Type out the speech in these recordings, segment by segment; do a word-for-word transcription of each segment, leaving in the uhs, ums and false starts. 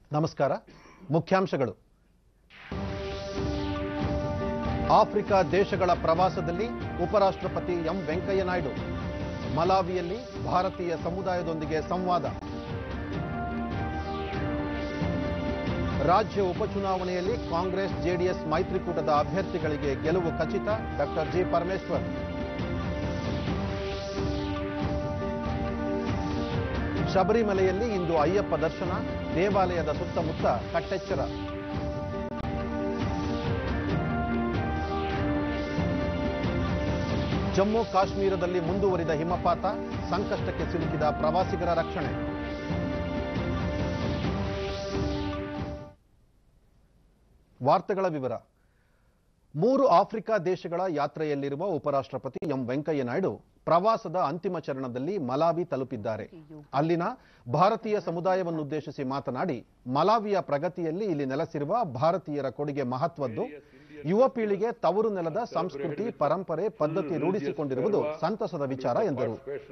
ನಮಸ್ಕಾರ. ಮುಖ್ಯಾಂಶಗಳು. ಆಫ್ರಿಕಾ ದೇಶಗಳ ಪ್ರವಾಸದಲ್ಲಿ ಉಪರಾಷ್ಟ್ರಪತಿ ಎಂ ವೆಂಕಯ್ಯ ನಾಯ್ಡು. ಮಲಾವಿಯಲ್ಲಿ ಭಾರತೀಯ ಸಮುದಾಯದೊಂದಿಗೆ ಸಂವಾದ. ರಾಜ್ಯ ಉಪಚುನಾವಣೆಯಲ್ಲಿ ಕಾಂಗ್ರೆಸ್ ಜೆಡಿಎಸ್ ಮೈತ್ರಿಕೂಟದ ಅಭ್ಯರ್ಥಿಗಳಿಗೆ ಗೆಲುವು ಖಚಿತ. Doctor G Parameshwar. ಶಬರಿಮಲೆಯಲ್ಲಿ ಇಂದು ಅಯ್ಯಪ್ಪ ದರ್ಶನ. ದೇವಾಲಯದ ಸುತ್ತಮುತ್ತ ಕಟ್ಟೆಚ್ಚರ. ಜಮ್ಮು ಕಾಶ್ಮೀರದಲ್ಲಿ ಮುಂದುವರಿದ ಹಿಮಪಾತ. ಸಂಕಷ್ಟಕ್ಕೆ ಸಿಲುಕಿದ ಪ್ರವಾಸಿಗರ ರಕ್ಷಣೆ. ವಾರ್ತೆಗಳ ವಿವರ. ಮೂರು ಆಫ್ರಿಕಾ ದೇಶಗಳ ಯಾತ್ರೆಯಲ್ಲಿರುವ ಉಪರಾಷ್ಟ್ರಪತಿ ಎಂ ವೆಂಕಯ್ಯ ನಾಯ್ಡು ಪ್ರವಾಸದ ಅಂತಿಮ ಚರಣದಲ್ಲಿ ಮಲಾವಿ ತಲುಪಿದ್ದಾರೆ. ಅಲ್ಲಿನ ಭಾರತೀಯ ಸಮುದಾಯವನ್ನುದ್ದೇಶಿಸಿ ಮಾತನಾಡಿ, ಮಲಾವಿಯ ಪ್ರಗತಿಯಲ್ಲಿ ಇಲ್ಲಿ ನೆಲೆಸಿರುವ ಭಾರತೀಯರ ಕೊಡುಗೆ ಮಹತ್ವದ್ದು. ಯುವ ಪೀಳಿಗೆ ತವರು ನೆಲದ ಸಂಸ್ಕೃತಿ, ಪರಂಪರೆ, ಪದ್ಧತಿ ರೂಢಿಸಿಕೊಂಡಿರುವುದು ಸಂತಸದ ವಿಚಾರ ಎಂದರು.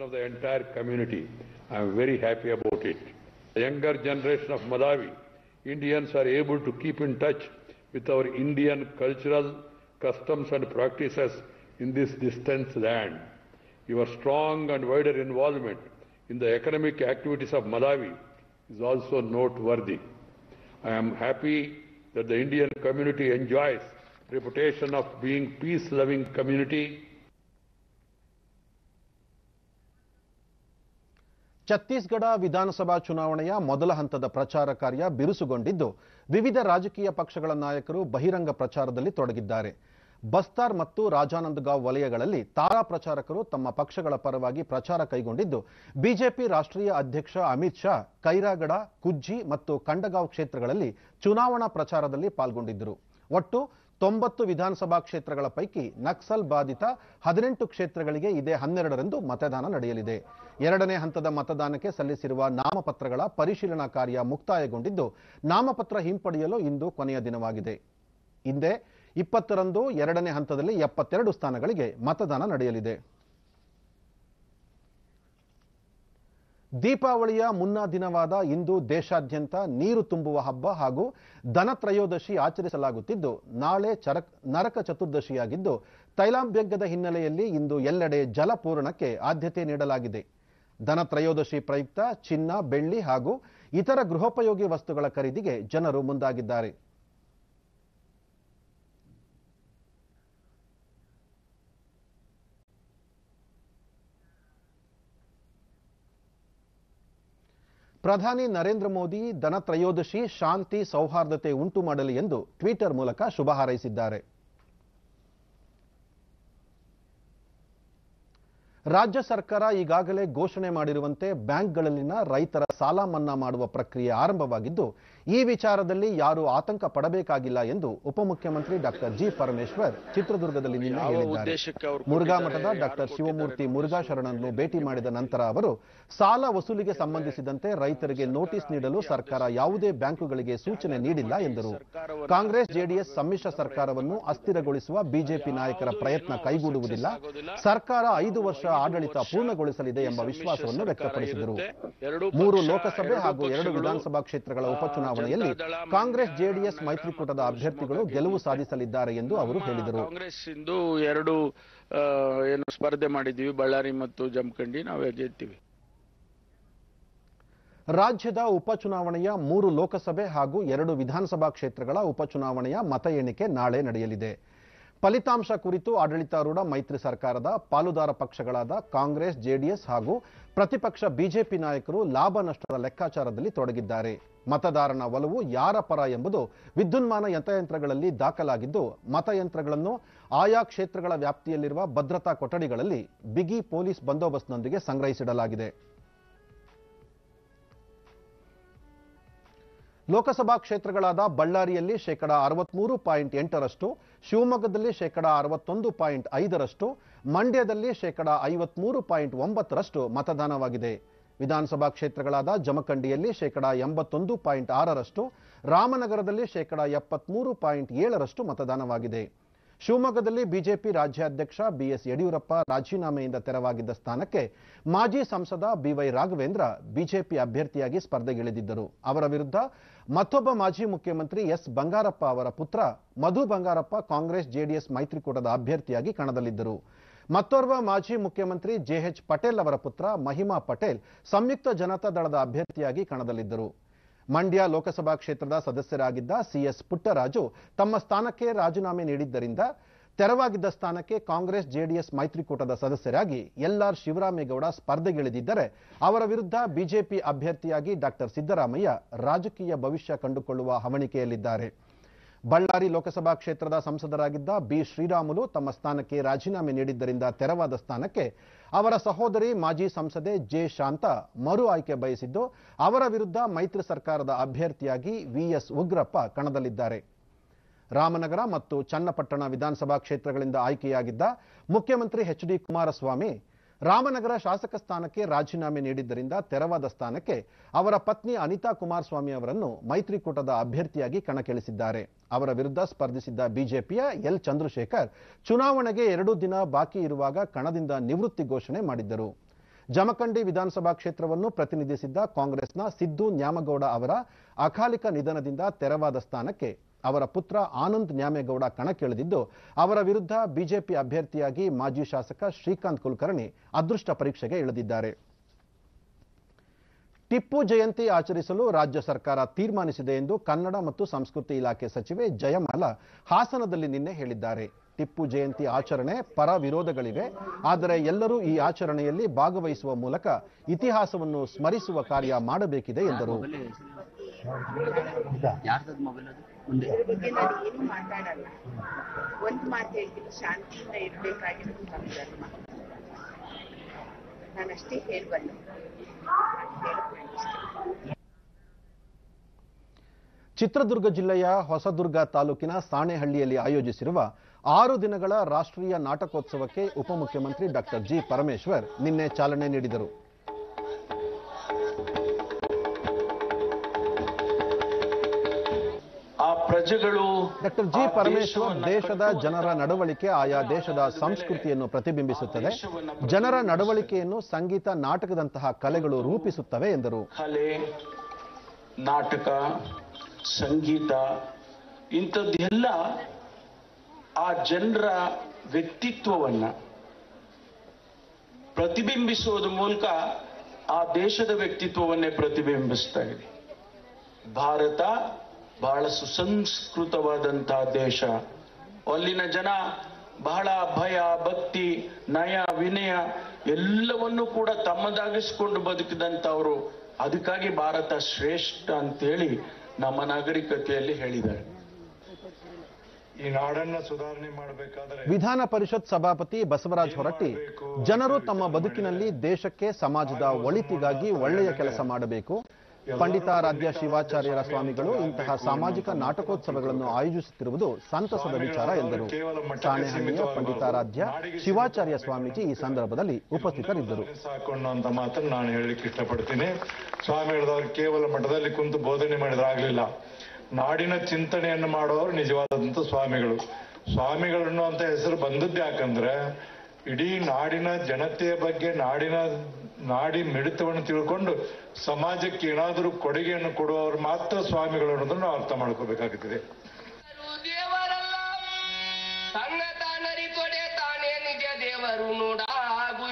Indians are able to keep in touch with our Indian cultural customs and practices in this distant land. Your strong and wider involvement in the economic activities of Malawi is also noteworthy. I am happy that the Indian community enjoys reputation of being peace-loving community. Chhattisgarh ವಿಧಾನಸಭಾ ಚುನಾವಣೆಯ ಮೊದಲ ಹಂತದ ಪ್ರಚಾರ ಕಾರ್ಯ ಬಿರುಸುಗೊಂಡಿದ್ದು, ವಿವಿಧ ರಾಜಕೀಯ ಪಕ್ಷಗಳ ನಾಯಕರು ಬಹಿರಂಗ ಪ್ರಚಾರದಲ್ಲಿ ತೊಡಗಿದ್ದಾರೆ. ಬಸ್ತಾರ್ ಮತ್ತು ರಾಜಾನಂದಗಾಂವ್ ವಲಯಗಳಲ್ಲಿ ತಾರಾ ಪ್ರಚಾರಕರು ತಮ್ಮ ಪಕ್ಷಗಳ ಪರವಾಗಿ ಪ್ರಚಾರ ಕೈಗೊಂಡಿದ್ದು, ಬಿಜೆಪಿ ರಾಷ್ಟ್ರೀಯ ಅಧ್ಯಕ್ಷ ಅಮಿತ್ ಶಾ ಕೈರಾಗಡ, ಕುಜ್ಜಿ ಮತ್ತು ಕಂಡಗಾಂವ್ ಕ್ಷೇತ್ರಗಳಲ್ಲಿ ಚುನಾವಣಾ ಪ್ರಚಾರದಲ್ಲಿ ಪಾಲ್ಗೊಂಡಿದ್ದರು. ಒಟ್ಟು ತೊಂಬತ್ತು ವಿಧಾನಸಭಾ ಕ್ಷೇತ್ರಗಳ ಪೈಕಿ ನಕ್ಸಲ್ ಬಾಧಿತ ಹದಿನೆಂಟು ಕ್ಷೇತ್ರಗಳಿಗೆ ಇದೇ ಹನ್ನೆರಡರಂದು ಮತದಾನ ನಡೆಯಲಿದೆ. ಎರಡನೇ ಹಂತದ ಮತದಾನಕ್ಕೆ ಸಲ್ಲಿಸಿರುವ ನಾಮಪತ್ರಗಳ ಪರಿಶೀಲನಾ ಕಾರ್ಯ ಮುಕ್ತಾಯಗೊಂಡಿದ್ದು, ನಾಮಪತ್ರ ಹಿಂಪಡೆಯಲು ಇಂದು ಕೊನೆಯ ದಿನವಾಗಿದೆ. ಇಂದೇ ಇಪ್ಪತ್ತರಂದು ಎರಡನೇ ಹಂತದಲ್ಲಿ ಎಪ್ಪತ್ತೆರಡು ಸ್ಥಾನಗಳಿಗೆ ಮತದಾನ ನಡೆಯಲಿದೆ. ದೀಪಾವಳಿಯ ಮುನ್ನಾ ದಿನವಾದ ಇಂದು ದೇಶಾದ್ಯಂತ ನೀರು ತುಂಬುವ ಹಬ್ಬ ಹಾಗೂ ಧನತ್ರಯೋದಶಿ ಆಚರಿಸಲಾಗುತ್ತಿದ್ದು, ನಾಳೆ ಚರಕ್ ನರಕ ಚತುರ್ದಶಿಯಾಗಿದ್ದು, ತೈಲಾಭ್ಯಂಗದ ಹಿನ್ನೆಲೆಯಲ್ಲಿ ಇಂದು ಎಲ್ಲೆಡೆ ಜಲಪೂರಣಕ್ಕೆ ಆದ್ಯತೆ ನೀಡಲಾಗಿದೆ. ಧನತ್ರಯೋದಶಿ ಪ್ರಯುಕ್ತ ಚಿನ್ನ, ಬೆಳ್ಳಿ ಹಾಗೂ ಇತರ ಗೃಹೋಪಯೋಗಿ ವಸ್ತುಗಳ ಖರೀದಿಗೆ ಜನರು ಮುಂದಾಗಿದ್ದಾರೆ. ಪ್ರಧಾನಿ ನರೇಂದ್ರ ಮೋದಿ ಧನತ್ರಯೋದಶಿ ಶಾಂತಿ, ಸೌಹಾರ್ದತೆ ಉಂಟು ಮಾಡಲಿ ಎಂದು ಟ್ವಿಟರ್ ಮೂಲಕ ಶುಭ ಹಾರೈಸಿದ್ದಾರೆ. ರಾಜ್ಯ ಸರ್ಕಾರ ಈಗಾಗಲೇ ಘೋಷಣೆ ಮಾಡಿರುವಂತೆ ಬ್ಯಾಂಕ್ಗಳಲ್ಲಿನ ರೈತರ ಸಾಲ ಮನ್ನಾ ಮಾಡುವ ಪ್ರಕ್ರಿಯೆ ಆರಂಭವಾಗಿದ್ದು, ಈ ವಿಚಾರದಲ್ಲಿ ಯಾರೂ ಆತಂಕ ಪಡಬೇಕಾಗಿಲ್ಲ ಎಂದು ಉಪಮುಖ್ಯಮಂತ್ರಿ ಡಾಕ್ಟರ್ ಜಿ ಪರಮೇಶ್ವರ್ ಚಿತ್ರದುರ್ಗದಲ್ಲಿ ನಿನ್ನೆ ಹೇಳಿದ್ದಾರೆ. ಮುರುಘಾ ಮಠದ ಡಾಕ್ಟರ್ ಶಿವಮೂರ್ತಿ ಮುರುಘಾ ಶರಣರನ್ನು ಭೇಟಿ ಮಾಡಿದ ನಂತರ ಅವರು ಸಾಲ ವಸೂಲಿಗೆ ಸಂಬಂಧಿಸಿದಂತೆ ರೈತರಿಗೆ ನೋಟಿಸ್ ನೀಡಲು ಸರ್ಕಾರ ಯಾವುದೇ ಬ್ಯಾಂಕುಗಳಿಗೆ ಸೂಚನೆ ನೀಡಿಲ್ಲ ಎಂದರು. ಕಾಂಗ್ರೆಸ್ ಜೆಡಿಎಸ್ ಸಮ್ಮಿಶ್ರ ಸರ್ಕಾರವನ್ನು ಅಸ್ಥಿರಗೊಳಿಸುವ ಬಿಜೆಪಿ ನಾಯಕರ ಪ್ರಯತ್ನ ಕೈಗೂಡುವುದಿಲ್ಲ. ಸರ್ಕಾರ ಐದು ವರ್ಷ ಆಡಳಿತ ಪೂರ್ಣಗೊಳಿಸಲಿದೆ ಎಂಬ ವಿಶ್ವಾಸವನ್ನು ವ್ಯಕ್ತಪಡಿಸಿದರು. ಮೂರು ಲೋಕಸಭೆ ಹಾಗೂ ಎರಡು ವಿಧಾನಸಭಾ ಕ್ಷೇತ್ರಗಳ ಉಪಚುನಾವಣೆಯಲ್ಲಿ ಕಾಂಗ್ರೆಸ್ ಜೆಡಿಎಸ್ ಮೈತ್ರಿಕೂಟದ ಅಭ್ಯರ್ಥಿಗಳು ಗೆಲುವು ಸಾಧಿಸಲಿದ್ದಾರೆ ಎಂದು ಅವರು ಹೇಳಿದರು. ಕಾಂಗ್ರೆಸ್ ಇಂದು ಎರಡು ಏನು ಸ್ಪರ್ಧೆ ಮಾಡಿದ್ದೀವಿ, ಬಳ್ಳಾರಿ ಮತ್ತು ಜಮಖಂಡಿ, ನಾವೇ ಗೆಲ್ತೀವಿ. ರಾಜ್ಯದ ಉಪಚುನಾವಣೆಯ ಮೂರು ಲೋಕಸಭೆ ಹಾಗೂ ಎರಡು ವಿಧಾನಸಭಾ ಕ್ಷೇತ್ರಗಳ ಉಪಚುನಾವಣೆಯ ಮತ ಎಣಿಕೆ ನಾಳೆ ನಡೆಯಲಿದೆ. ಫಲಿತಾಂಶ ಕುರಿತು ಆಡಳಿತಾರೂಢ ಮೈತ್ರಿ ಸರ್ಕಾರದ ಪಾಲುದಾರ ಪಕ್ಷಗಳಾದ ಕಾಂಗ್ರೆಸ್, ಜೆಡಿಎಸ್ ಹಾಗೂ ಪ್ರತಿಪಕ್ಷ ಬಿಜೆಪಿ ನಾಯಕರು ಲಾಭ ನಷ್ಟದ ಲೆಕ್ಕಾಚಾರದಲ್ಲಿ ತೊಡಗಿದ್ದಾರೆ. ಮತದಾರನ ಒಲವು ಯಾರ ಪರ ಎಂಬುದು ವಿದ್ಯುನ್ಮಾನ ಮತಯಂತ್ರಗಳಲ್ಲಿ ದಾಖಲಾಗಿದ್ದು, ಮತಯಂತ್ರಗಳನ್ನು ಆಯಾ ಕ್ಷೇತ್ರಗಳ ವ್ಯಾಪ್ತಿಯಲ್ಲಿರುವ ಭದ್ರತಾ ಕೊಠಡಿಗಳಲ್ಲಿ ಬಿಗಿ ಪೊಲೀಸ್ ಬಂದೋಬಸ್ತ್ನೊಂದಿಗೆ ಸಂಗ್ರಹಿಸಿಡಲಾಗಿದೆ. ಲೋಕಸಭಾ ಕ್ಷೇತ್ರಗಳಾದ ಬಳ್ಳಾರಿಯಲ್ಲಿ ಶೇಕಡ ಅರವತ್ಮೂರು ಪಾಯಿಂಟ್ ಎಂಟರಷ್ಟು, ಶಿವಮೊಗ್ಗದಲ್ಲಿ ಶೇಕಡ ಅರವತ್ತೊಂದು ಪಾಯಿಂಟ್ ಐದರಷ್ಟು, ಮಂಡ್ಯದಲ್ಲಿ ಶೇಕಡ ಐವತ್ಮೂರು ಪಾಯಿಂಟ್ ಒಂಬತ್ತರಷ್ಟು ಮತದಾನವಾಗಿದೆ. ವಿಧಾನಸಭಾ ಕ್ಷೇತ್ರಗಳಾದ ಜಮಖಂಡಿಯಲ್ಲಿ ಶೇಕಡ ಎಂಬತ್ತೊಂದು ಪಾಯಿಂಟ್ ಆರರಷ್ಟು, ರಾಮನಗರದಲ್ಲಿ ಶೇಕಡ ಎಪ್ಪತ್ಮೂರು ಪಾಯಿಂಟ್ ಏಳರಷ್ಟು ಮತದಾನವಾಗಿದೆ. ಶಿವಮೊಗ್ಗದಲ್ಲಿ ಬಿಜೆಪಿ ರಾಜ್ಯಾಧ್ಯಕ್ಷ ಬಿಎಸ್ ಯಡಿಯೂರಪ್ಪ ರಾಜೀನಾಮೆಯಿಂದ ತೆರವಾಗಿದ್ದ ಸ್ಥಾನಕ್ಕೆ ಮಾಜಿ ಸಂಸದ ಬಿವೈ ರಾಘವೇಂದ್ರ ಬಿಜೆಪಿ ಅಭ್ಯರ್ಥಿಯಾಗಿ ಸ್ಪರ್ಧೆಗಿಳಿದಿದ್ದರು. ಅವರ ವಿರುದ್ಧ ಮತ್ತೊಬ್ಬ ಮಾಜಿ ಮುಖ್ಯಮಂತ್ರಿ ಎಸ್ ಬಂಗಾರಪ್ಪ ಅವರ ಪುತ್ರ ಮಧು ಬಂಗಾರಪ್ಪ ಕಾಂಗ್ರೆಸ್ ಜೆಡಿಎಸ್ ಮೈತ್ರಿಕೂಟದ ಅಭ್ಯರ್ಥಿಯಾಗಿ ಕಣದಲ್ಲಿದ್ದರು. ಮತ್ತೋರ್ವ ಮಾಜಿ ಮುಖ್ಯಮಂತ್ರಿ ಜೆಎಚ್ ಪಟೇಲ್ ಅವರ ಪುತ್ರ ಮಹಿಮಾ ಪಟೇಲ್ ಸಂಯುಕ್ತ ಜನತಾ ದಳದ ಅಭ್ಯರ್ಥಿಯಾಗಿ ಕಣದಲ್ಲಿದ್ದರು. ಮಂಡ್ಯ ಲೋಕಸಭಾ ಕ್ಷೇತ್ರದ ಸದಸ್ಯರಾಗಿದ್ದ ಸಿಎಸ್ ಪುಟ್ಟರಾಜು ತಮ್ಮ ಸ್ಥಾನಕ್ಕೆ ರಾಜೀನಾಮೆ ನೀಡಿದ್ದರಿಂದ ತೆರವಾಗಿದ್ದ ಸ್ಥಾನಕ್ಕೆ ಕಾಂಗ್ರೆಸ್ ಜೆಡಿಎಸ್ ಮೈತ್ರಿಕೂಟದ ಸದಸ್ಯರಾಗಿ ಎಲ್ಆರ್ ಶಿವರಾಮೇಗೌಡ ಸ್ಪರ್ಧೆಗಿಳಿದಿದ್ದರೆ ಅವರ ವಿರುದ್ಧ ಬಿಜೆಪಿ ಅಭ್ಯರ್ಥಿಯಾಗಿ ಡಾಕ್ಟರ್ ಸಿದ್ದರಾಮಯ್ಯ ರಾಜಕೀಯ ಭವಿಷ್ಯ ಕಂಡುಕೊಳ್ಳುವ ಹವಣಿಕೆಯಲ್ಲಿದ್ದಾರೆ. ಬಳ್ಳಾರಿ ಲೋಕಸಭಾ ಕ್ಷೇತ್ರದ ಸಂಸದರಾಗಿದ್ದ ಬಿ ಶ್ರೀರಾಮುಲು ತಮ್ಮ ಸ್ಥಾನಕ್ಕೆ ರಾಜೀನಾಮೆ ನೀಡಿದ್ದರಿಂದ ತೆರವಾದ ಸ್ಥಾನಕ್ಕೆ ಅವರ ಸಹೋದರಿ ಮಾಜಿ ಸಂಸದೆ ಜೆ ಶಾಂತಾ ಮರು ಆಯ್ಕೆ ಬಯಸಿದ್ದು ಅವರ ವಿರುದ್ಧ ಮೈತ್ರಿ ಸರ್ಕಾರದ ಅಭ್ಯರ್ಥಿಯಾಗಿ ವಿಎಸ್ ಉಗ್ರಪ್ಪ ಕಣದಲ್ಲಿದ್ದಾರೆ. ರಾಮನಗರ ಮತ್ತು ಚನ್ನಪಟ್ಟಣ ವಿಧಾನಸಭಾ ಕ್ಷೇತ್ರಗಳಿಂದ ಆಯ್ಕೆಯಾಗಿದ್ದ ಮುಖ್ಯಮಂತ್ರಿ ಎಚ್ ಡಿ ಕುಮಾರಸ್ವಾಮಿ ರಾಮನಗರ ಶಾಸಕ ಸ್ಥಾನಕ್ಕೆ ರಾಜೀನಾಮೆ ನೀಡಿದ್ದರಿಂದ ತೆರವಾದ ಸ್ಥಾನಕ್ಕೆ ಅವರ ಪತ್ನಿ ಅನಿತಾ ಕುಮಾರಸ್ವಾಮಿ ಅವರನ್ನು ಮೈತ್ರಿಕೂಟದ ಅಭ್ಯರ್ಥಿಯಾಗಿ ಕಣಕ್ಕಿಳಿಸಿದ್ದಾರೆ. ಅವರ ವಿರುದ್ಧ ಸ್ಪರ್ಧಿಸಿದ್ದ ಬಿಜೆಪಿಯ ಎಲ್ ಚಂದ್ರಶೇಖರ್ ಚುನಾವಣೆಗೆ ಎರಡು ದಿನ ಬಾಕಿ ಇರುವಾಗ ಕಣದಿಂದ ನಿವೃತ್ತಿ ಘೋಷಣೆ ಮಾಡಿದ್ದರು. ಜಮಖಂಡಿ ವಿಧಾನಸಭಾ ಕ್ಷೇತ್ರವನ್ನು ಪ್ರತಿನಿಧಿಸಿದ್ದ ಕಾಂಗ್ರೆಸ್ನ ಸಿದ್ದು ನ್ಯಾಮಗೌಡ ಅವರ ಅಕಾಲಿಕ ನಿಧನದಿಂದ ತೆರವಾದ ಸ್ಥಾನಕ್ಕೆ ಅವರ ಪುತ್ರ ಆನಂದ್ ನ್ಯಾಮೇಗೌಡ ಕಣಕ್ಕಿಳಿದಿದ್ದು ಅವರ ವಿರುದ್ಧ ಬಿಜೆಪಿ ಅಭ್ಯರ್ಥಿಯಾಗಿ ಮಾಜಿ ಶಾಸಕ ಶ್ರೀಕಾಂತ್ ಕುಲಕರ್ಣಿ ಅದೃಷ್ಟ ಪರೀಕ್ಷೆಗೆ ಇಳಿದಿದ್ದಾರೆ. ಟಿಪ್ಪು ಜಯಂತಿ ಆಚರಿಸಲು ರಾಜ್ಯ ಸರ್ಕಾರ ತೀರ್ಮಾನಿಸಿದೆ ಎಂದು ಕನ್ನಡ ಮತ್ತು ಸಂಸ್ಕೃತಿ ಇಲಾಖೆ ಸಚಿವೆ ಜಯಮಾಲಾ ಹಾಸನದಲ್ಲಿ ನಿನ್ನೆ ಹೇಳಿದ್ದಾರೆ. ಟಿಪ್ಪು ಜಯಂತಿ ಆಚರಣೆ ಪರ ವಿರೋಧಗಳಿವೆ, ಆದರೆ ಎಲ್ಲರೂ ಈ ಆಚರಣೆಯಲ್ಲಿ ಭಾಗವಹಿಸುವ ಮೂಲಕ ಇತಿಹಾಸವನ್ನು ಸ್ಮರಿಸುವ ಕಾರ್ಯ ಮಾಡಬೇಕಿದೆ ಎಂದರು. ಇದ್ರ ಬಗ್ಗೆ ನಾನು ಏನು ಮಾತಾಡಲ್ಲ. ಒಂದು ಮಾತು ಹೇಳ್ತೀನಿ, ಶಾಂತಿಯಿಂದ ಇರಬೇಕಾಗಿರೋದು ನಮ್ಮ ಧರ್ಮ. ನಾನಷ್ಟೇ ಹೇಳ್ಬಲ್ಲೆ. ಚಿತ್ರದುರ್ಗ ಜಿಲ್ಲೆಯ ಹೊಸದುರ್ಗ ತಾಲೂಕಿನ ಸಾಣೆಹಳ್ಳಿಯಲ್ಲಿ ಆಯೋಜಿಸಿರುವ ಆರು ದಿನಗಳ ರಾಷ್ಟ್ರೀಯ ನಾಟಕೋತ್ಸವಕ್ಕೆ ಉಪಮುಖ್ಯಮಂತ್ರಿ ಡಾಕ್ಟರ್ ಜಿ ಪರಮೇಶ್ವರ್ ನಿನ್ನೆ ಚಾಲನೆ ನೀಡಿದರು. ಪ್ರಜೆಗಳು ಡಾಕ್ಟರ್ ಜಿ ಪರಮೇಶ್ವರ್ ದೇಶದ ಜನರ ನಡವಳಿಕೆ ಆಯಾ ದೇಶದ ಸಂಸ್ಕೃತಿಯನ್ನು ಪ್ರತಿಬಿಂಬಿಸುತ್ತದೆ. ಜನರ ನಡವಳಿಕೆಯನ್ನು ಸಂಗೀತ, ನಾಟಕದಂತಹ ಕಲೆಗಳು ರೂಪಿಸುತ್ತವೆ ಎಂದರು. ಕಲೆ, ನಾಟಕ, ಸಂಗೀತ ಇಂಥದ್ದೆಲ್ಲ ಆ ಜನರ ವ್ಯಕ್ತಿತ್ವವನ್ನ ಪ್ರತಿಬಿಂಬಿಸುವುದರ ಮೂಲಕ ಆ ದೇಶದ ವ್ಯಕ್ತಿತ್ವವನ್ನೇ ಪ್ರತಿಬಿಂಬಿಸ್ತಾ ಇದೆ. ಭಾರತ ಬಹಳ ಸುಸಂಸ್ಕೃತವಾದಂತಹ ದೇಶ. ಅಲ್ಲಿನ ಜನ ಬಹಳ ಭಯ, ಭಕ್ತಿ, ನಯ, ವಿನಯ ಎಲ್ಲವನ್ನೂ ಕೂಡ ತಮ್ಮದಾಗಿಸಿಕೊಂಡು ಬದುಕಿದಂತವರು. ಅದಕ್ಕಾಗಿ ಭಾರತ ಶ್ರೇಷ್ಠ ಅಂತೇಳಿ ನಮ್ಮ ನಾಗರಿಕತೆಯಲ್ಲಿ ಹೇಳಿದ್ದಾರೆ. ಈ ನಾಡನ್ನ ಸುಧಾರಣೆ ಮಾಡಬೇಕಾದರೆ ವಿಧಾನ ಪರಿಷತ್ ಸಭಾಪತಿ ಬಸವರಾಜ ಹೊರಟ್ಟಿ ಜನರು ತಮ್ಮ ಬದುಕಿನಲ್ಲಿ ದೇಶಕ್ಕೆ, ಸಮಾಜದ ಒಳಿತಿಗಾಗಿ ಒಳ್ಳೆಯ ಕೆಲಸ ಮಾಡಬೇಕು. ಪಂಡಿತಾರಾಧ್ಯ ಶಿವಾಚಾರ್ಯರ ಸ್ವಾಮಿಗಳು ಇಂತಹ ಸಾಮಾಜಿಕ ನಾಟಕೋತ್ಸವಗಳನ್ನು ಆಯೋಜಿಸುತ್ತಿರುವುದು ಸಂತಸದ ವಿಚಾರ ಎಂದರು. ಸಾಣೆಹಳ್ಳಿಯ ಪಂಡಿತಾರಾಧ್ಯ ಶಿವಾಚಾರ್ಯ ಸ್ವಾಮೀಜಿ ಈ ಸಂದರ್ಭದಲ್ಲಿ ಉಪಸ್ಥಿತರಿದ್ದರು. ಸಾಕೊಂಡಂತ ಮಾತನ್ನು ನಾನು ಹೇಳಲಿಕ್ಕೆ ಇಷ್ಟಪಡ್ತೀನಿ. ಸ್ವಾಮಿಗಳವರು ಕೇವಲ ಮಠದಲ್ಲಿ ಕುಂತು ಬೋಧನೆ ಮಾಡಿದ್ರಾಗ್ಲಿಲ್ಲ, ನಾಡಿನ ಚಿಂತನೆಯನ್ನು ಮಾಡೋರು ನಿಜವಾದಂತ ಸ್ವಾಮಿಗಳು. ಸ್ವಾಮಿಗಳನ್ನು ಅಂತ ಹೆಸರು ಬಂದದ್ದು ಯಾಕಂದ್ರೆ ಇಡೀ ನಾಡಿನ ಜನತೆಯ ಬಗ್ಗೆ, ನಾಡಿನ ನಾಡಿ ಮಿಡಿತವನ್ನು ತಿಳ್ಕೊಂಡು ಸಮಾಜಕ್ಕೆ ಏನಾದರೂ ಕೊಡುಗೆಯನ್ನು ಕೊಡುವವರು ಮಾತ್ರ ಸ್ವಾಮಿಗಳು ಅನ್ನೋದನ್ನು ನಾವು ಅರ್ಥ ಮಾಡ್ಕೋಬೇಕಾಗುತ್ತದೆ. ದೇವರು ನೋಡಾಗು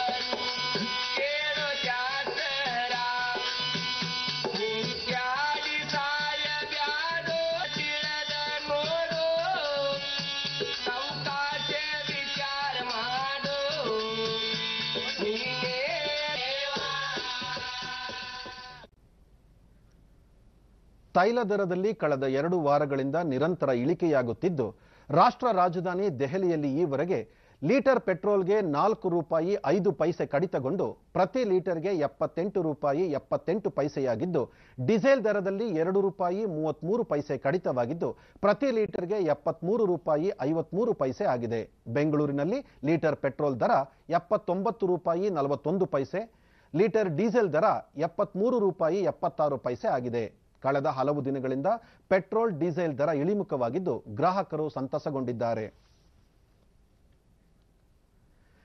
ತೈಲ ದರದಲ್ಲಿ ಕಳೆದ ಎರಡು ವಾರಗಳಿಂದ ನಿರಂತರ ಇಳಿಕೆಯಾಗುತ್ತಿದ್ದು ರಾಷ್ಟ್ರ ರಾಜಧಾನಿ ದೆಹಲಿಯಲ್ಲಿ ಈವರೆಗೆ ಲೀಟರ್ ಪೆಟ್ರೋಲ್ಗೆ ನಾಲ್ಕು ರೂಪಾಯಿ ಐದು ಪೈಸೆ ಕಡಿತಗೊಂಡು ಪ್ರತಿ ಲೀಟರ್ಗೆ ಎಪ್ಪತ್ತೆಂಟು ರೂಪಾಯಿ ಎಪ್ಪತ್ತೆಂಟು ಪೈಸೆಯಾಗಿದ್ದು, ಡೀಸೆಲ್ ದರದಲ್ಲಿ ಎರಡು ರೂಪಾಯಿ ಮೂವತ್ಮೂರು ಪೈಸೆ ಕಡಿತವಾಗಿದ್ದು ಪ್ರತಿ ಲೀಟರ್ಗೆ ಎಪ್ಪತ್ಮೂರು ರೂಪಾಯಿ ಐವತ್ಮೂರು ಪೈಸೆ ಆಗಿದೆ. ಬೆಂಗಳೂರಿನಲ್ಲಿ ಲೀಟರ್ ಪೆಟ್ರೋಲ್ ದರ ಎಪ್ಪತ್ತೊಂಬತ್ತು ರೂಪಾಯಿ ನಲವತ್ತೊಂದು ಪೈಸೆ, ಲೀಟರ್ ಡೀಸೆಲ್ ದರ ಎಪ್ಪತ್ಮೂರು ರೂಪಾಯಿ ಎಪ್ಪತ್ತಾರು ಪೈಸೆ ಆಗಿದೆ. ಕಳೆದ ಹಲವು ದಿನಗಳಿಂದ ಪೆಟ್ರೋಲ್, ಡೀಸೆಲ್ ದರ ಇಳಿಮುಖವಾಗಿದ್ದು ಗ್ರಾಹಕರು ಸಂತಸಗೊಂಡಿದ್ದಾರೆ.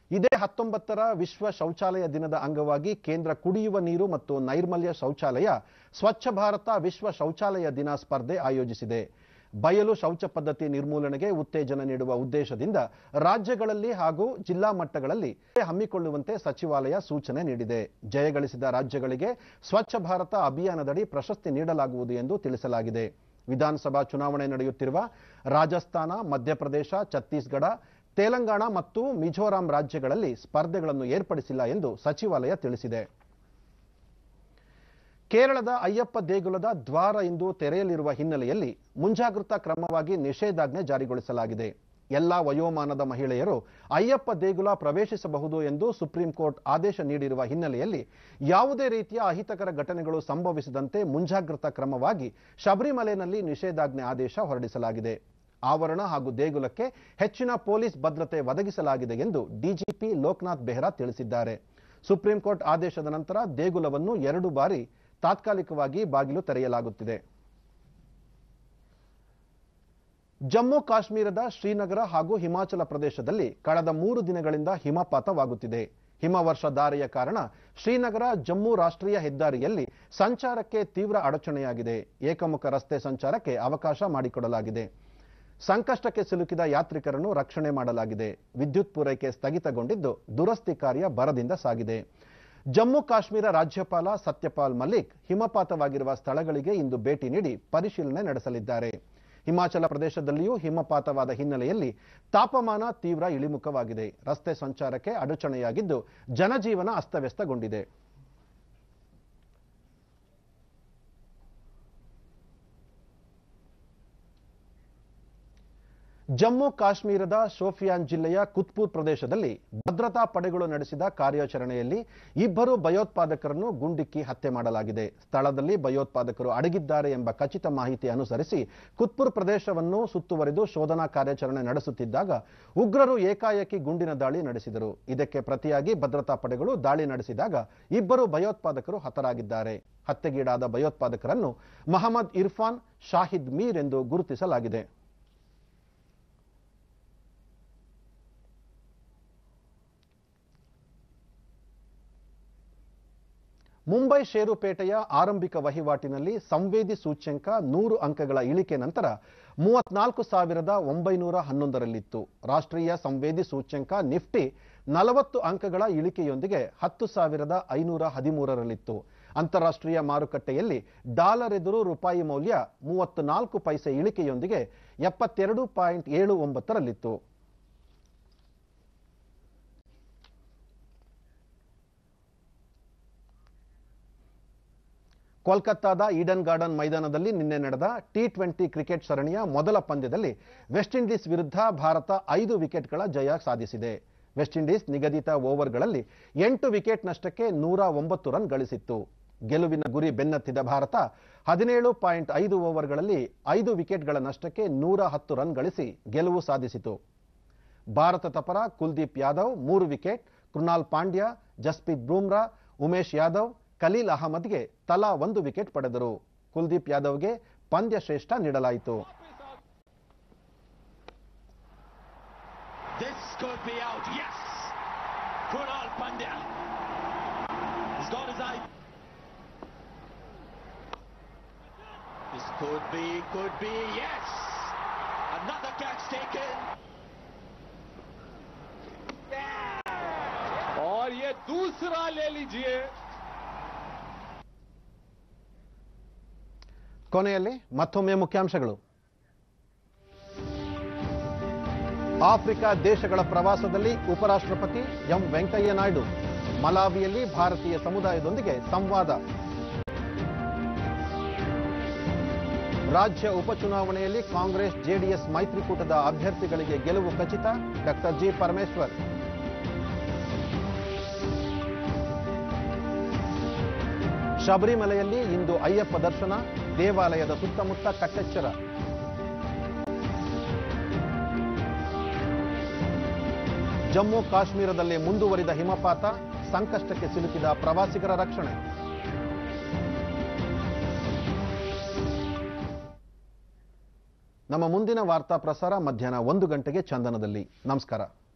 ಇದೇ ಹತ್ತೊಂಬತ್ತರ ವಿಶ್ವ ಶೌಚಾಲಯ ದಿನದ ಅಂಗವಾಗಿ ಕೇಂದ್ರ ಕುಡಿಯುವ ನೀರು ಮತ್ತು ನೈರ್ಮಲ್ಯ ಶೌಚಾಲಯ ಸ್ವಚ್ಛ ಭಾರತ ವಿಶ್ವ ಶೌಚಾಲಯ ದಿನ ಸ್ಪರ್ಧೆ ಆಯೋಜಿಸಿದೆ. ಬಯಲು ಶೌಚ ಪದ್ಧತಿ ನಿರ್ಮೂಲನೆಗೆ ಉತ್ತೇಜನ ನೀಡುವ ಉದ್ದೇಶದಿಂದ ರಾಜ್ಯಗಳಲ್ಲಿ ಹಾಗೂ ಜಿಲ್ಲಾ ಮಟ್ಟಗಳಲ್ಲಿ ಹಮ್ಮಿಕೊಳ್ಳುವಂತೆ ಸಚಿವಾಲಯ ಸೂಚನೆ ನೀಡಿದೆ. ಜಯಗಳಿಸಿದ ರಾಜ್ಯಗಳಿಗೆ ಸ್ವಚ್ಛ ಭಾರತ ಅಭಿಯಾನದಡಿ ಪ್ರಶಸ್ತಿ ನೀಡಲಾಗುವುದು ಎಂದು ತಿಳಿಸಲಾಗಿದೆ. ವಿಧಾನಸಭಾ ಚುನಾವಣೆ ನಡೆಯುತ್ತಿರುವ ರಾಜಸ್ಥಾನ, ಮಧ್ಯಪ್ರದೇಶ, ಛತ್ತೀಸ್ಗಢ, ತೆಲಂಗಾಣ ಮತ್ತು ಮಿಜೋರಾಂ ರಾಜ್ಯಗಳಲ್ಲಿ ಸ್ಪರ್ಧೆಗಳನ್ನು ಏರ್ಪಡಿಸಿಲ್ಲ ಎಂದು ಸಚಿವಾಲಯ ತಿಳಿಸಿದೆ. ಕೇರಳದ ಅಯ್ಯಪ್ಪ ದೇಗುಲದ ದ್ವಾರ ಇಂದು ತೆರೆಯಲಿರುವ ಹಿನ್ನೆಲೆಯಲ್ಲಿ ಮುಂಜಾಗೃತಾ ಕ್ರಮವಾಗಿ ನಿಷೇಧಾಜ್ಞೆ ಜಾರಿಗೊಳಿಸಲಾಗಿದೆ. ಎಲ್ಲಾ ವಯೋಮಾನದ ಮಹಿಳೆಯರು ಅಯ್ಯಪ್ಪ ದೇಗುಲ ಪ್ರವೇಶಿಸಬಹುದು ಎಂದು ಸುಪ್ರೀಂ ಕೋರ್ಟ್ ಆದೇಶ ನೀಡಿರುವ ಹಿನ್ನೆಲೆಯಲ್ಲಿ ಯಾವುದೇ ರೀತಿಯ ಅಹಿತಕರ ಘಟನೆಗಳು ಸಂಭವಿಸದಂತೆ ಮುಂಜಾಗೃತಾ ಕ್ರಮವಾಗಿ ಶಬರಿಮಲೆಯಲ್ಲಿ ನಿಷೇಧಾಜ್ಞೆ ಆದೇಶ ಹೊರಡಿಸಲಾಗಿದೆ. ಆವರಣ ಹಾಗೂ ದೇಗುಲಕ್ಕೆ ಹೆಚ್ಚಿನ ಪೊಲೀಸ್ ಭದ್ರತೆ ಒದಗಿಸಲಾಗಿದೆ ಎಂದು ಡಿಜಿಪಿ ಲೋಕನಾಥ್ ಬೆಹ್ರಾ ತಿಳಿಸಿದ್ದಾರೆ. ಸುಪ್ರೀಂ ಕೋರ್ಟ್ ಆದೇಶದ ನಂತರ ದೇಗುಲವನ್ನು ಎರಡು ಬಾರಿ ತಾತ್ಕಾಲಿಕವಾಗಿ ಬಾಗಿಲು ತೆರೆಯಲಾಗುತ್ತಿದೆ. ಜಮ್ಮು ಕಾಶ್ಮೀರದ ಶ್ರೀನಗರ ಹಾಗೂ ಹಿಮಾಚಲ ಪ್ರದೇಶದಲ್ಲಿ ಕಳೆದ ಮೂರು ದಿನಗಳಿಂದ ಹಿಮಪಾತವಾಗುತ್ತಿದೆ. ಹಿಮವರ್ಷ ಧಾರೆಯ ಕಾರಣ ಶ್ರೀನಗರ ಜಮ್ಮು ರಾಷ್ಟ್ರೀಯ ಹೆದ್ದಾರಿಯಲ್ಲಿ ಸಂಚಾರಕ್ಕೆ ತೀವ್ರ ಅಡಚಣೆಯಾಗಿದೆ. ಏಕಮುಖ ರಸ್ತೆ ಸಂಚಾರಕ್ಕೆ ಅವಕಾಶ ಮಾಡಿಕೊಡಲಾಗಿದೆ. ಸಂಕಷ್ಟಕ್ಕೆ ಸಿಲುಕಿದ ಯಾತ್ರಿಕರನ್ನು ರಕ್ಷಣೆ ಮಾಡಲಾಗಿದೆ. ವಿದ್ಯುತ್ ಪೂರೈಕೆ ಸ್ಥಗಿತಗೊಂಡಿದ್ದು ದುರಸ್ತಿ ಕಾರ್ಯ ಭರದಿಂದ ಸಾಗಿದೆ. ಜಮ್ಮು ಕಾಶ್ಮೀರ ರಾಜ್ಯಪಾಲ ಸತ್ಯಪಾಲ್ ಮಲಿಕ್ ಹಿಮಪಾತವಾಗಿರುವ ಸ್ಥಳಗಳಿಗೆ ಇಂದು ಭೇಟಿ ನೀಡಿ ಪರಿಶೀಲನೆ ನಡೆಸಲಿದ್ದಾರೆ. ಹಿಮಾಚಲ ಪ್ರದೇಶದಲ್ಲಿಯೂ ಹಿಮಪಾತವಾದ ಹಿನ್ನೆಲೆಯಲ್ಲಿ ತಾಪಮಾನ ತೀವ್ರ ಇಳಿಮುಖವಾಗಿದೆ. ರಸ್ತೆ ಸಂಚಾರಕ್ಕೆ ಅಡಚಣೆಯಾಗಿದ್ದು ಜನಜೀವನ ಅಸ್ತವ್ಯಸ್ತಗೊಂಡಿದೆ. ಜಮ್ಮು ಕಾಶ್ಮೀರದ ಶೋಫಿಯಾನ್ ಜಿಲ್ಲೆಯ ಕುತ್ಪೂರ್ ಪ್ರದೇಶದಲ್ಲಿ ಭದ್ರತಾ ಪಡೆಗಳು ನಡೆಸಿದ ಕಾರ್ಯಾಚರಣೆಯಲ್ಲಿ ಇಬ್ಬರು ಭಯೋತ್ಪಾದಕರನ್ನು ಗುಂಡಿಕ್ಕಿ ಹತ್ಯೆ ಮಾಡಲಾಗಿದೆ. ಸ್ಥಳದಲ್ಲಿ ಭಯೋತ್ಪಾದಕರು ಅಡಗಿದ್ದಾರೆ ಎಂಬ ಖಚಿತ ಮಾಹಿತಿ ಅನುಸರಿಸಿ ಕುತ್ಪೂರ್ ಪ್ರದೇಶವನ್ನು ಸುತ್ತುವರಿದು ಶೋಧನಾ ಕಾರ್ಯಾಚರಣೆ ನಡೆಸುತ್ತಿದ್ದಾಗ ಉಗ್ರರು ಏಕಾಏಕಿ ಗುಂಡಿನ ದಾಳಿ ನಡೆಸಿದರು. ಇದಕ್ಕೆ ಪ್ರತಿಯಾಗಿ ಭದ್ರತಾ ಪಡೆಗಳು ದಾಳಿ ನಡೆಸಿದಾಗ ಇಬ್ಬರು ಭಯೋತ್ಪಾದಕರು ಹತರಾಗಿದ್ದಾರೆ. ಹತ್ಯೆಗೀಡಾದ ಭಯೋತ್ಪಾದಕರನ್ನು ಮಹಮ್ಮದ್ ಇರ್ಫಾನ್ ಶಾಹಿದ್ ಮೀರ್ ಎಂದು ಗುರುತಿಸಲಾಗಿದೆ. ಮುಂಬೈ ಷೇರುಪೇಟೆಯ ಆರಂಭಿಕ ವಹಿವಾಟಿನಲ್ಲಿ ಸಂವೇದಿ ಸೂಚ್ಯಂಕ ನೂರು ಅಂಕಗಳ ಇಳಿಕೆ ನಂತರ ಮೂವತ್ನಾಲ್ಕು ಸಾವಿರದ ಒಂಬೈನೂರ ಹನ್ನೊಂದರಲ್ಲಿತ್ತು. ರಾಷ್ಟ್ರೀಯ ಸಂವೇದಿ ಸೂಚ್ಯಂಕ ನಿಫ್ಟಿ ನಲವತ್ತು ಅಂಕಗಳ ಇಳಿಕೆಯೊಂದಿಗೆ ಹತ್ತು ಸಾವಿರದ ಐನೂರ ಹದಿಮೂರರಲ್ಲಿತ್ತು. ಅಂತಾರಾಷ್ಟ್ರೀಯ ಮಾರುಕಟ್ಟೆಯಲ್ಲಿ ಡಾಲರ್ ಎದುರು ರೂಪಾಯಿ ಮೌಲ್ಯ ಮೂವತ್ತು ನಾಲ್ಕು ಪೈಸೆ ಇಳಿಕೆಯೊಂದಿಗೆ ಎಪ್ಪತ್ತೆರಡು ಪಾಯಿಂಟ್ ಏಳು ಒಂಬತ್ತರಲ್ಲಿತ್ತು. ಕೋಲ್ಕತ್ತಾದ ಈಡನ್ ಗಾರ್ಡನ್ ಮೈದಾನದಲ್ಲಿ ನಿನ್ನೆ ನಡೆದ ಟಿ ಟ್ವೆಂಟಿ ಕ್ರಿಕೆಟ್ ಸರಣಿಯ ಮೊದಲ ಪಂದ್ಯದಲ್ಲಿ ವೆಸ್ಟ್ ಇಂಡೀಸ್ ವಿರುದ್ಧ ಭಾರತ ಐದು ವಿಕೆಟ್ಗಳ ಜಯ ಸಾಧಿಸಿದೆ. ವೆಸ್ಟ್ ಇಂಡೀಸ್ ನಿಗದಿತ ಓವರ್ಗಳಲ್ಲಿ ಎಂಟು ವಿಕೆಟ್ ನಷ್ಟಕ್ಕೆ ನೂರ ಒಂಬತ್ತು ರನ್ ಗಳಿಸಿತ್ತು. ಗೆಲುವಿನ ಗುರಿ ಬೆನ್ನತ್ತಿದ ಭಾರತ ಹದಿನೇಳು ಪಾಯಿಂಟ್ ಐದು ಓವರ್ಗಳಲ್ಲಿ ಐದು ವಿಕೆಟ್ಗಳ ನಷ್ಟಕ್ಕೆ ನೂರ ಹತ್ತು ರನ್ ಗಳಿಸಿ ಗೆಲುವು ಸಾಧಿಸಿತು. ಭಾರತದ ಪರ ಕುಲ್ದೀಪ್ ಯಾದವ್ ಮೂರು ವಿಕೆಟ್, ಕೃಣಾಲ್ ಪಾಂಡ್ಯ, ಜಸ್ಪ್ರೀತ್ ಬುಮ್ರಾ, ಉಮೇಶ್ ಯಾದವ್, ಖಲೀಲ್ ಅಹಮದ್ಗೆ ತಲಾ ಒಂದು ವಿಕೆಟ್ ಪಡೆದರು. ಕುಲ್ದೀಪ್ ಯಾದವ್ಗೆ ಪಂದ್ಯ ಶ್ರೇಷ್ಠ ನೀಡಲಾಯಿತು. This could be out. Yes. Krunal Pandya. He's got his eye. This could be, could be, yes. Another catch taken. और ये दूसरा ले लीजिए. ಕೊನೆಯಲ್ಲಿ ಮತ್ತೊಮ್ಮೆ ಮುಖ್ಯಾಂಶಗಳು. ಆಫ್ರಿಕಾ ದೇಶಗಳ ಪ್ರವಾಸದಲ್ಲಿ ಉಪರಾಷ್ಟ್ರಪತಿ ಎಂ ವೆಂಕಯ್ಯ ನಾಯ್ಡು. ಮಲಾವಿಯಲ್ಲಿ ಭಾರತೀಯ ಸಮುದಾಯದೊಂದಿಗೆ ಸಂವಾದ. ರಾಜ್ಯ ಉಪಚುನಾವಣೆಯಲ್ಲಿ ಕಾಂಗ್ರೆಸ್ ಜೆಡಿಎಸ್ ಮೈತ್ರಿಕೂಟದ ಅಭ್ಯರ್ಥಿಗಳಿಗೆ ಗೆಲುವು ಖಚಿತ. Doctor G Parameshwar. ಶಬರಿಮಲೆಯಲ್ಲಿ ಇಂದು ಅಯ್ಯಪ್ಪ ದರ್ಶನ. ದೇವಾಲಯದ ಸುತ್ತಮುತ್ತ ಕಟ್ಟೆಚ್ಚರ. ಜಮ್ಮು ಕಾಶ್ಮೀರದಲ್ಲಿ ಮುಂದುವರಿದ ಹಿಮಪಾತ. ಸಂಕಷ್ಟಕ್ಕೆ ಸಿಲುಕಿದ ಪ್ರವಾಸಿಗರ ರಕ್ಷಣೆ. ನಮ್ಮ ಮುಂದಿನ ವಾರ್ತಾ ಪ್ರಸಾರ ಮಧ್ಯಾಹ್ನ ಒಂದು ಗಂಟೆಗೆ ಚಂದನದಲ್ಲಿ. ನಮಸ್ಕಾರ.